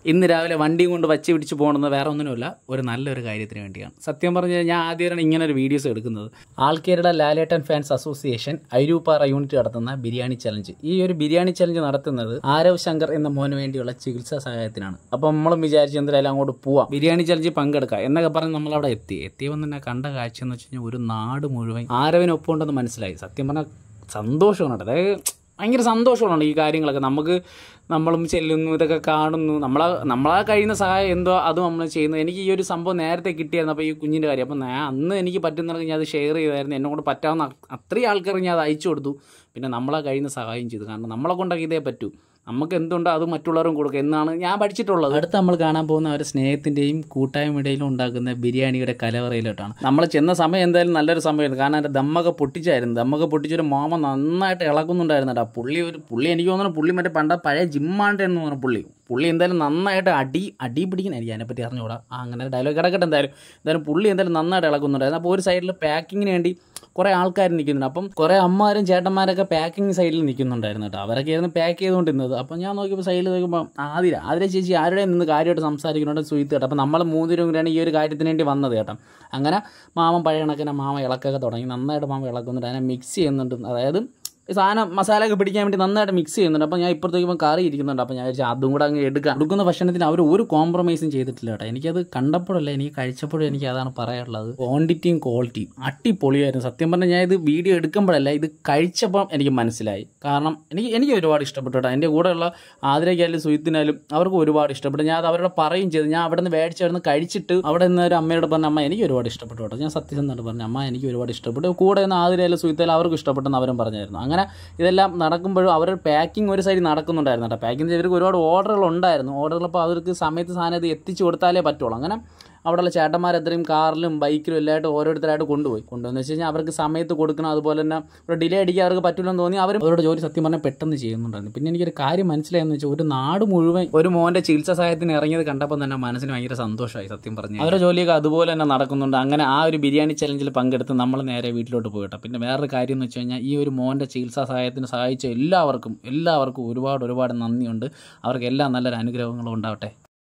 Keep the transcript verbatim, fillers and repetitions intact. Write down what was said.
ഇന്ന് രാവിലെ വണ്ടിയും കൊണ്ട് വച്ച് പിടിച്ച് പോകണമെന്ന് വേറെ ഒന്നിനുമില്ല, ഒരു നല്ലൊരു കാര്യത്തിന് വേണ്ടിയാണ്. സത്യം പറഞ്ഞാൽ ഞാൻ ആദ്യമായിട്ടാണ് ഇങ്ങനെ ഒരു വീഡിയോസ് എടുക്കുന്നത്. ആൾക്കേരള ലാലേട്ടൻ ഫാൻസ് അസോസിയേഷൻ അരൂപ്പാറ യൂണിറ്റ് നടത്തുന്ന ബിരിയാണി ചലഞ്ച്. ഈ ഒരു ബിരിയാണി ചലഞ്ച് നടത്തുന്നത് ആരവ് ശങ്കർ എന്ന മോന് വേണ്ടിയുള്ള ചികിത്സാ സഹായത്തിനാണ്. അപ്പം നമ്മളും വിചാരിച്ച് എന്തായാലും അങ്ങോട്ട് പോവാം, ബിരിയാണി ചലഞ്ച് പങ്കെടുക്കാം എന്നൊക്കെ പറഞ്ഞ് നമ്മളവിടെ എത്തി. എത്തിയപ്പോൾ തന്നെ കണ്ട കാഴ്ച എന്ന് വെച്ച് കഴിഞ്ഞാൽ ഒരു നാട് മുഴുവൻ ആരവിനൊപ്പം ഉണ്ടെന്ന് മനസ്സിലായി. സത്യം പറഞ്ഞാൽ സന്തോഷമാണ്, അതായത് ഭയങ്കര സന്തോഷമാണ് ഈ കാര്യങ്ങളൊക്കെ. നമുക്ക് നമ്മളും ചെല്ലുന്നു, ഇതൊക്കെ കാണുന്നു, നമ്മളെ നമ്മളാ കഴിയുന്ന സഹായം എന്തോ അതും നമ്മൾ ചെയ്യുന്നു. എനിക്ക് ഈ ഒരു സംഭവം നേരത്തെ കിട്ടിയായിരുന്നു, അപ്പോൾ ഈ കുഞ്ഞിൻ്റെ കാര്യം. അപ്പം ഞാൻ അന്ന് എനിക്ക് പറ്റുന്നവർക്ക് ഞാൻ അത് ഷെയർ ചെയ്തായിരുന്നു. എന്നെ കൊണ്ട് പറ്റാവുന്ന അത്രയും ആൾക്കാർക്ക് ഞാൻ അത് അയച്ചു കൊടുത്തു. പിന്നെ നമ്മളാ കഴിയുന്ന സഹായം ചെയ്തു. കാരണം നമ്മളെ കൊണ്ടൊക്കെ ഇതേ പറ്റൂ, നമുക്ക് എന്തുണ്ടോ അത് മറ്റുള്ളവരും കൊടുക്കുക എന്നാണ് ഞാൻ പഠിച്ചിട്ടുള്ളത്. അടുത്ത് നമ്മൾ കാണാൻ പോകുന്ന ഒരു സ്നേഹത്തിൻ്റെയും കൂട്ടായ്മയുടെയും ഉണ്ടാക്കുന്ന ബിരിയാണിയുടെ കലവറയിലോട്ടാണ്. നമ്മൾ ചെന്ന സമയം എന്തായാലും നല്ലൊരു സമയമായിരുന്നു. കാരണം എൻ്റെ ദമ്മൊക്കെ പൊട്ടിച്ചായിരുന്നു. ദമ്മൊക്കെ പൊട്ടിച്ചൊരു മാമ നന്നായിട്ട് ഇളകുന്നുണ്ടായിരുന്നു കേട്ടോ. പുള്ളി ഒരു പുള്ളി എനിക്ക് തോന്നുന്നു പുള്ളി മറ്റേ പണ്ട പഴയ ജിമ്മാണ്ട് എന്ന് പറഞ്ഞ പുള്ളി പുള്ളി എന്തായാലും നന്നായിട്ട് അടി അടി പിടിക്കുന്നതായിരിക്കും. അതിനെപ്പറ്റി അറിഞ്ഞുകൂടാ, അങ്ങനെ ഡയലോഗ് കിടക്കട്ടെ. എന്തായാലും എന്തായാലും പുള്ളി എന്തായാലും നന്നായിട്ട് ഇളകുന്നുണ്ടായിരുന്നു. അപ്പോൾ ഒരു സൈഡിൽ പാക്കിങ്ങിന് വേണ്ടി കുറേ ആൾക്കാർ നിൽക്കുന്നുണ്ട്. അപ്പം കുറേ അമ്മമാരും ചേട്ടന്മാരൊക്കെ പാക്കിങ് സൈഡിൽ നിൽക്കുന്നുണ്ടായിരുന്നു കേട്ടോ. അവരൊക്കെ ആയിരുന്നു പാക്ക് ചെയ്തുകൊണ്ടിരുന്നത്. അപ്പം ഞാൻ നോക്കിയപ്പോൾ സൈഡിൽ നോക്കുമ്പോൾ ആതിര ആതിര ചേച്ചി ആരുടെ നിന്ന് കാര്യമായിട്ട് സംസാരിക്കുന്നുണ്ട് സുഹിത്ത് കേട്ടോ. അപ്പം നമ്മൾ മൂന്നുപേരും കൂടിയാണ് ഈ ഒരു കാര്യത്തിന് വേണ്ടി വന്നത് കേട്ടോ. അങ്ങനെ മാമൻ പഴയ കണക്കിനെ മാമ ഇളക്കൊക്കെ തുടങ്ങി. നന്നായിട്ട് മാമ ഇളക്കുന്നുണ്ട്, അതിനെ മിക്സ് ചെയ്യുന്നുണ്ട്. അതായത് സാധനം മസാലയൊക്കെ പിടിക്കാൻ വേണ്ടി നന്നായിട്ട് മിക്സ് ചെയ്യുന്നുണ്ട്. അപ്പോൾ ഞാൻ ഇപ്പുറത്തേക്കുമ്പോൾ കറി ഇരിക്കുന്നുണ്ട്. അപ്പോൾ ഞാൻ വിചാരിച്ചു അതും കൂടെ അങ്ങ് എടുക്കാം. എടുക്കുന്ന ഭക്ഷണത്തിന് അവർ ഒരു കോംപ്രമൈസും ചെയ്തിട്ടില്ല കേട്ടോ. എനിക്കത് കണ്ടപ്പോഴല്ല, എനിക്ക് കഴിച്ചപ്പോഴും എനിക്ക് അതാണ് പറയാനുള്ളത്. ക്വാണ്ടിറ്റിയും ക്വാളിറ്റിയും അടിപൊളിയായിരുന്നു. സത്യം പറഞ്ഞാൽ ഞാൻ ഇത് വീഡിയോ എടുക്കുമ്പോഴല്ല, ഇത് കഴിച്ചപ്പം എനിക്ക് മനസ്സിലായി. കാരണം എനിക്ക് എനിക്ക് ഒരുപാട് ഇഷ്ടപ്പെട്ടു കേട്ടോ. എൻ്റെ കൂടെയുള്ള ആതിരയ്ക്കായാലും സുഹിത്തിനായാലും അവർക്ക് ഒരുപാട് ഇഷ്ടപ്പെട്ടു. ഞാൻ അത് അവരോട് പറയും ചെയ്തു. ഞാൻ അവിടെ നിന്ന് മേടിച്ചവിടുന്ന് കഴിച്ചിട്ട് അവിടെ നിന്ന് ഒരു അമ്മയോട് പറഞ്ഞ അമ്മ എനിക്ക് ഒരുപാട് ഇഷ്ടപ്പെട്ടു കേട്ടോ. ഞാൻ സത്യസന്ധമായിട്ട് പറഞ്ഞു, അമ്മ എനിക്ക് ഒരുപാട് ഇഷ്ടപ്പെട്ടു. കൂടെ നിന്ന് ആതിരയായാലും സുഹിത്തായാലും അവർക്ക് ഇഷ്ടപ്പെട്ടെന്ന് അവരും പറഞ്ഞായിരുന്നു. അങ്ങനെ ഇതെല്ലാം നടക്കുമ്പോഴും അവരുടെ പാക്കിംഗ് ഒരു സൈഡിൽ നടക്കുന്നുണ്ടായിരുന്നു കേട്ടോ. പാക്കിംഗ് ഇവർക്ക് ഒരുപാട് ഓർഡറുകൾ ഉണ്ടായിരുന്നു. ഓർഡറുകളപ്പോൾ അവർക്ക് സമയത്ത് സാധനം ഇത് എത്തിച്ചു കൊടുത്താലേ പറ്റുള്ളൂ. അങ്ങനെ അവിടെയുള്ള ചേട്ടന്മാരെത്രയും കാറിലും ബൈക്കിലും എല്ലായിട്ട് ഓരോരുത്തരായിട്ട് കൊണ്ടുപോയി കൊണ്ടുവന്ന് വെച്ച് കഴിഞ്ഞാൽ അവർക്ക് സമയത്ത് കൊടുക്കണം. അതുപോലെ തന്നെ ഒരു ഡിലേ അടിക്കാൻ അവർക്ക് പറ്റില്ലെന്ന് തോന്നി അവരും അവരുടെ ജോലി സത്യം പറഞ്ഞാൽ പെട്ടെന്ന് ചെയ്യുന്നുണ്ടായിരുന്നു. പിന്നെ എനിക്കൊരു കാര്യം മനസ്സിലായെന്ന് വെച്ചാൽ ഒരു നാട് മുഴുവൻ ഒരു മോൻ്റെ ചികിത്സാ സഹായത്തിന് ഇറങ്ങിയത് കണ്ടപ്പോൾ തന്നെ മനസ്സിന് ഭയങ്കര സന്തോഷമായി. സത്യം പറഞ്ഞു അവരുടെ ജോലിയൊക്കെ അതുപോലെ തന്നെ നടക്കുന്നുണ്ട്. അങ്ങനെ ആ ഒരു ബിരിയാണി ചലഞ്ചിൽ പങ്കെടുത്ത് നമ്മൾ നേരെ വീട്ടിലോട്ട് പോയിട്ടോ. പിന്നെ വേറൊരു കാര്യം എന്ന് വെച്ച് കഴിഞ്ഞാൽ ഈ ഒരു മോൻ്റെ ചികിത്സാ സഹായത്തിന് സഹായിച്ച എല്ലാവർക്കും എല്ലാവർക്കും ഒരുപാട് ഒരുപാട് നന്ദിയുണ്ട്. അവർക്ക് എല്ലാ നല്ലൊരു അനുഗ്രഹങ്ങളും ഉണ്ടാവട്ടെ.